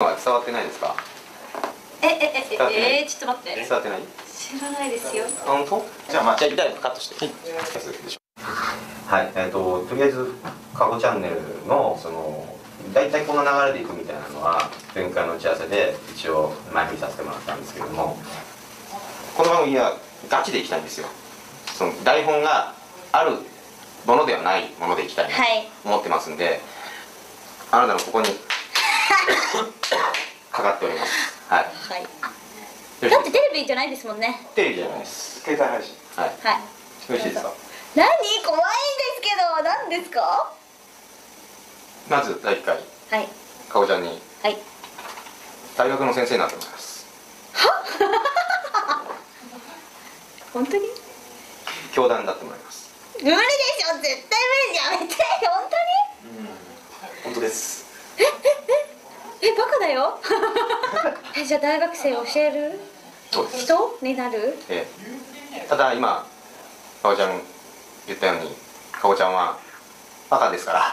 は伝わってないですか？ ちょっと待って。 伝わってない？ 知らないですよ。 本当？じゃあ一旦カットして。はい、とりあえずカゴチャンネルの大体この流れでいくみたいなのは前回の打ち合わせで一応前振りさせてもらったんですけれども、この番組はガチでいきたいんですよ。その台本があるものではないものでいきたいなと思ってますんで、あなたのここにかかっております。はい。 だってテレビじゃないですもんね。 テレビじゃないです。携帯配信。はい。よろしいですか？ 何？怖いんですけど、何ですか？ まず第1回、かおちゃんに大学の先生になってもらいます。 は？本当に？ 教壇になってもらいます。 無理でしょ、絶対無理。やめて。本当に？ 本当です。 バカだよ。じゃあ大学生を教える人になる？ ただ今かおちゃん言ったように、かおちゃんはバカですから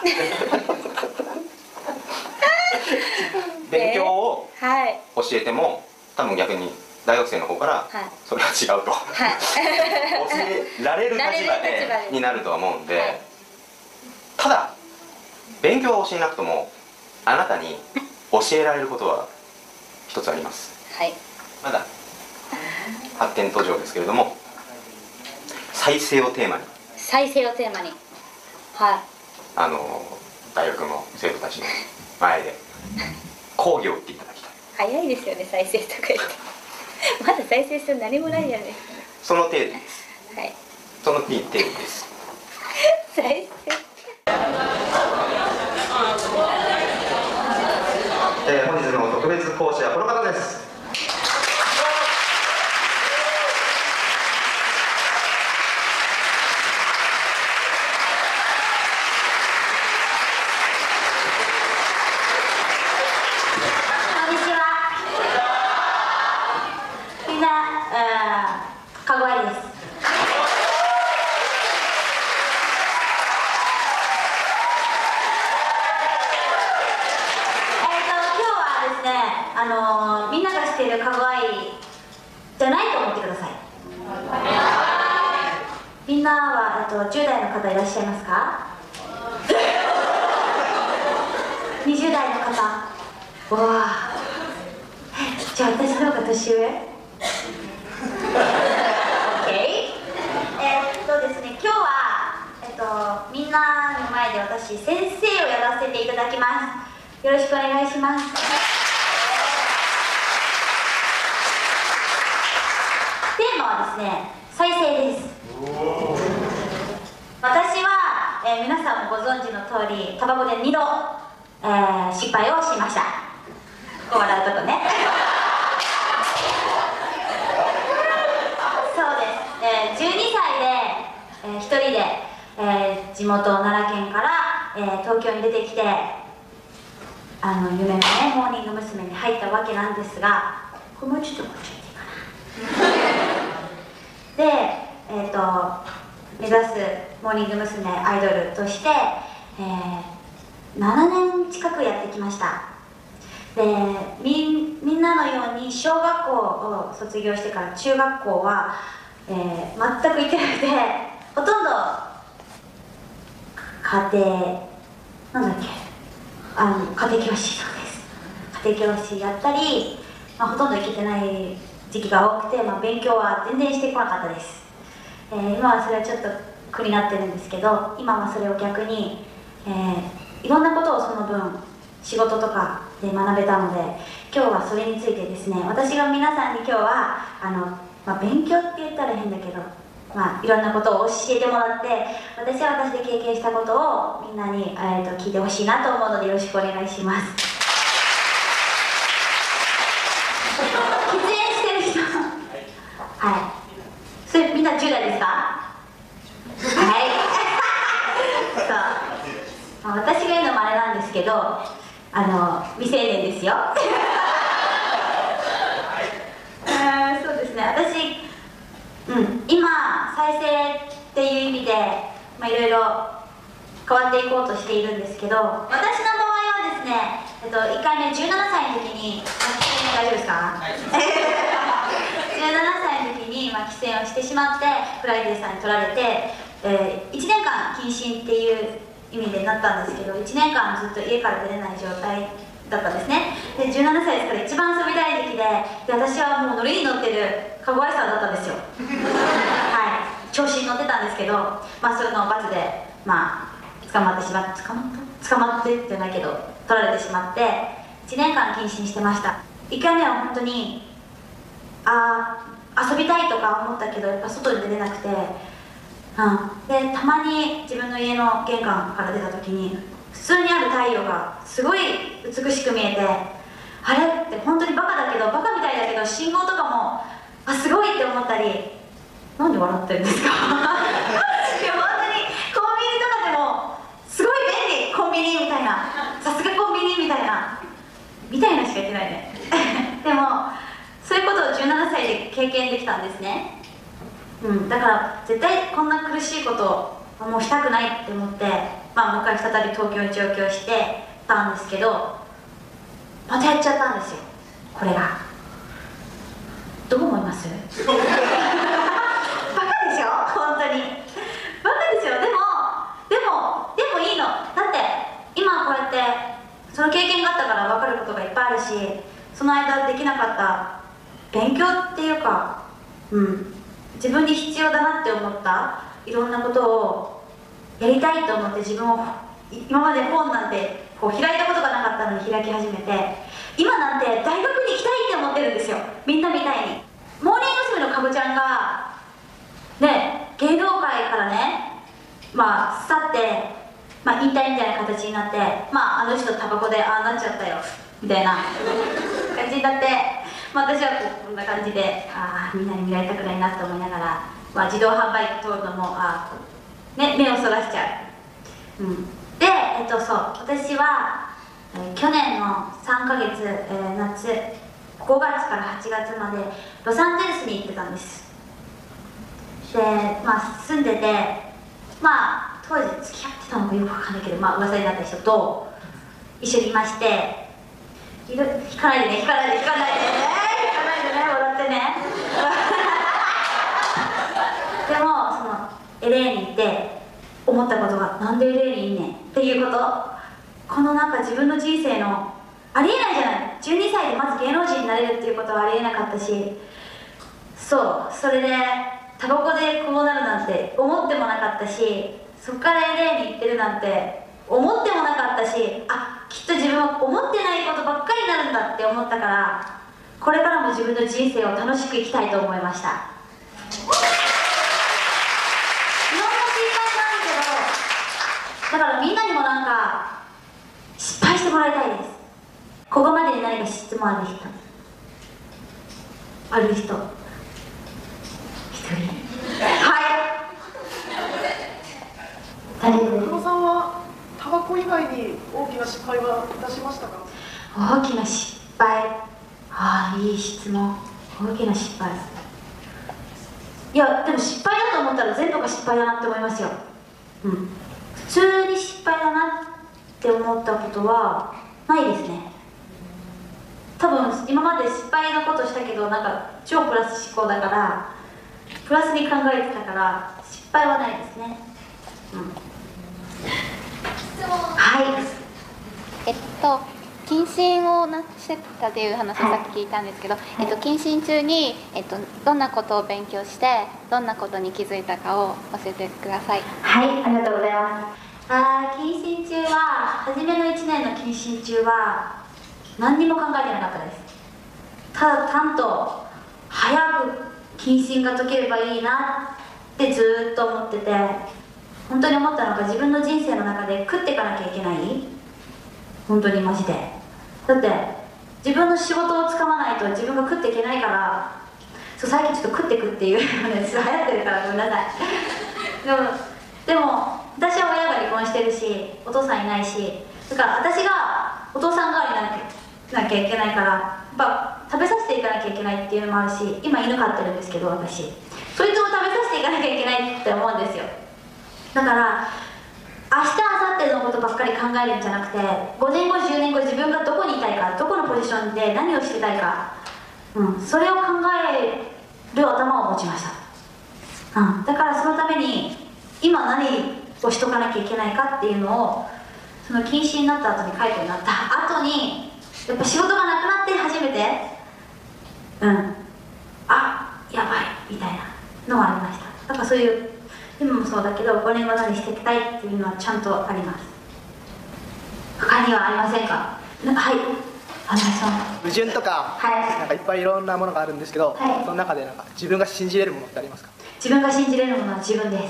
勉強を教えても多分逆に大学生の方からそれは違うと教えられる立場になるとは思うんで、ただ勉強は教えなくともあなたに教えられることは一つあります。まだ発展途上ですけれども、再生をテーマに大学の生徒たちの前で講義を打っていただきたい。 早いですよね、再生とか言ってまだ再生する何もないじゃないですか。 その程度です。その程度です。 再生本日の特別講師はこの方です。 みんなが知っているかごあいじゃないと思ってください。みんなは10代の方いらっしゃいますか？20代の方。わあ、じゃあ私の方が年上？ OK。 ですね、今日はみんなの前で私先生をやらせていただきます。よろしくお願いします。テーマはですね、再生です。私は、皆さんもご存知の通りタバコで2度、失敗をしました。ここ笑うとこねそうです、12歳で、一人で、地元奈良県から、東京に出てきて夢のねモーニング娘。に入ったわけなんですが、これもうちょっとこっちにで、目指すモーニング娘。アイドルとして、7年近くやってきました。で、みんなのように小学校を卒業してから中学校は、全く行ってなくて、ほとんど家庭教師とかです。家庭教師やったり、ほとんど行けてない時期が多くて、勉強は全然してこなかったです。今はそれはちょっと苦になってるんですけど、今はそれを逆に、いろんなことをその分仕事とかで学べたので、今日はそれについてですね、私が皆さんに今日は勉強って言ったら変だけど、いろんなことを教えてもらって、私は私で経験したことをみんなに、聞いてほしいなと思うので、よろしくお願いします。喫煙してる人それみんな10代ですか？そう、私が言うのもあれなんですけど、未成年ですよそうですね、私、今再生っていう意味で、いろいろ変わっていこうとしているんですけど、私の場合はですね、1回目17歳の時に出演をしてしまってフライデーさんに取られて、1年間謹慎っていう意味でなったんですけど、1年間ずっと家から出れない状態だったんですね。で17歳ですから一番遊びたい時期で、私はもう乗りに乗ってるかごわいさんだったんですよはい、調子に乗ってたんですけど、それの罰で捕まってじゃないけど取られてしまって1年間謹慎してました。1回目は本当に遊びたいとか思ったけど、やっぱ外に出れなくて、でたまに自分の家の玄関から出た時に普通にある太陽がすごい美しく見えて、あれって本当にバカみたいだけど信号とかもすごいって思ったり、なんで笑ってるんですかいや本当にコンビニとかでもすごい便利、コンビニみたいな、さすがコンビニみたいなしか言ってないねでもそういうことを17歳で経験できたんですね。だから絶対こんな苦しいことをもうしたくないって思って、もう一回再び東京に上京してたんですけど、またやっちゃったんですよ、これが。どう思いますバカでしょ、本当にバカですよ。でもいいの。だって今こうやってその経験があったから分かることがいっぱいあるし、その間できなかった勉強っていうか、自分に必要だなって思ったいろんなことをやりたいと思って、自分を今まで本なんてこう開いたことがなかったのに開き始めて、今なんて大学に行きたいって思ってるんですよ、みんなみたいに。モーニング娘。のかぼちゃんがね、芸能界からね去って引退みたいな形になって、あの人タバコでなっちゃったよみたいな感じになって、私はこんな感じでみんなに見られたくないなと思いながら、自動販売機通るのも目をそらしちゃう。で、私は去年の3ヶ月、夏5月から8月までロサンゼルスに行ってたんです。で、住んでて、当時付き合ってたのかよくわかんないけど、噂になった人と一緒にいまして、引かないでね、笑ってねでもその LA に行って思ったことが、なんで LA にいんねんっていうこと、この自分の人生のありえないじゃない、12歳でまず芸能人になれるっていうことはありえなかったし、それでタバコでこうなるなんて思ってもなかったし、そこから LA に行ってるなんて思ってもなかったし、きっと自分は思ってないことばっかりになるんだって思ったから、これからも自分の人生を楽しく生きたいと思いました。いろんな失敗があるけど、だからみんなにも失敗してもらいたいです。ここまでに何か質問ある人一人黒さんはタバコ以外に大きな失敗はいたしましたか？ 大きな失敗、いい質問。大きな失敗、いやでも失敗だと思ったら全部が失敗だなって思いますよ。普通に失敗だなって思ったことはないですね。多分今まで失敗のことしたけど、超プラス思考だからプラスに考えてたから失敗はないですね。 質問。謹慎をしてたっていう話をさっき聞いたんですけど、謹慎中に、どんなことを勉強してどんなことに気づいたかを教えてください。 はい、ありがとうございます。謹慎中は、初めの1年の謹慎中は何にも考えてなかったです。ただ単と早く謹慎が解ければいいなってずっと思ってて、本当に思ったのが、自分の人生の中で食っていかなきゃいけない、本当にマジで。だって自分の仕事をつかまないと自分が食っていけないから、最近ちょっと食ってくっていうのね、流行ってるからごめんなさいでも私は親が離婚してるし、お父さんいないし、だから私がお父さん代わりになきゃいけないから、食べさせていかなきゃいけないっていうのもあるし、今犬飼ってるんですけど、私そいつも食べさせていかなきゃいけないって思うんですよ。だから明日明後日のことばっかり考えるんじゃなくて、5年後10年後自分がどこにいたいか、どこのポジションで何をしてたいか、それを考える頭を持ちました。 だからそのために今何をしとかなきゃいけないかっていうのを、その禁止になった後に解雇になった後にやっぱ仕事がなくなって初めてあ、やばいみたいなのがありました。だからそういう今もそうだけど5年後何していきたいっていうのはちゃんとあります。他にはありませんか？はい、花井さん。 矛盾とか、なんかいっぱいいろんなものがあるんですけど、その中でなんか自分が信じれるものってありますか？ 自分が信じれるものは自分です。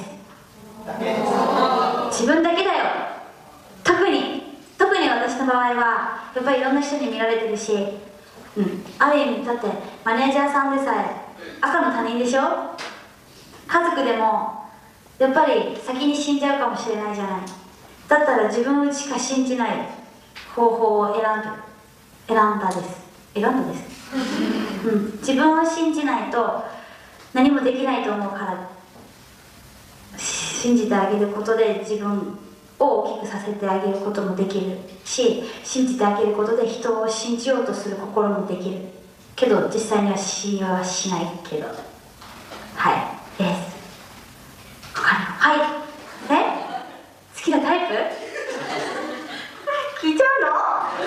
自分だけだよ。特に私の場合はやっぱりいろんな人に見られてるし、ある意味だってマネージャーさんでさえ赤の他人でしょ。家族でもやっぱり先に死んじゃうかもしれないじゃない。だったら自分しか信じない方法を選んだです。自分を信じないと何もできないと思うから、信じてあげることで自分を大きくさせてあげることもできるし、信じてあげることで人を信じようとする心もできるけど、実際には信用はしないけど、はいです。他には好きなタイプ聞いちゃうの？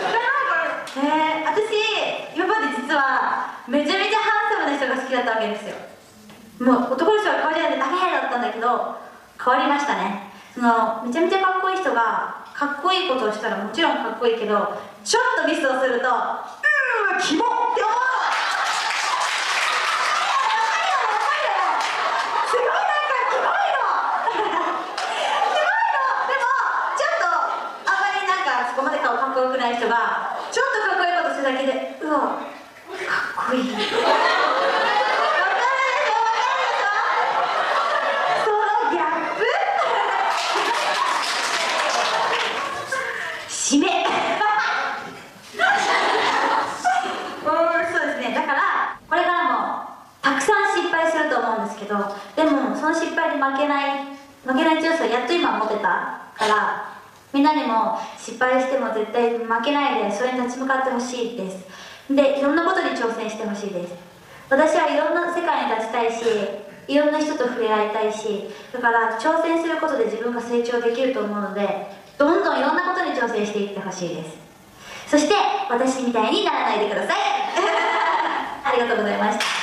私今まで実はめちゃめちゃハンサムな人が好きだったわけですよ。もう男の人は顔じゃなくてダメだったんだけど変わりましたね。そのめちゃめちゃかっこいい人がかっこいいことをしたらもちろんかっこいいけど、ちょっとミスをするとキモって思う。すごいなんかキモいのでもちょっとあんまりなんかそこまで顔かっこよくない人がちょっとかっこいいことするだけでかっこいい締めそうですね。だからこれからもたくさん失敗すると思うんですけど、でもその失敗に負けない強さをやっと今持てたから、みんなにも失敗しても絶対負けないでそれに立ち向かってほしいです。でいろんなことに挑戦してほしいです。私はいろんな世界に立ちたいし、いろんな人と触れ合いたいし、だから挑戦することで自分が成長できると思うので、どんどんいろんなことに挑戦していってほしいです。そして私みたいにならないでくださいありがとうございました。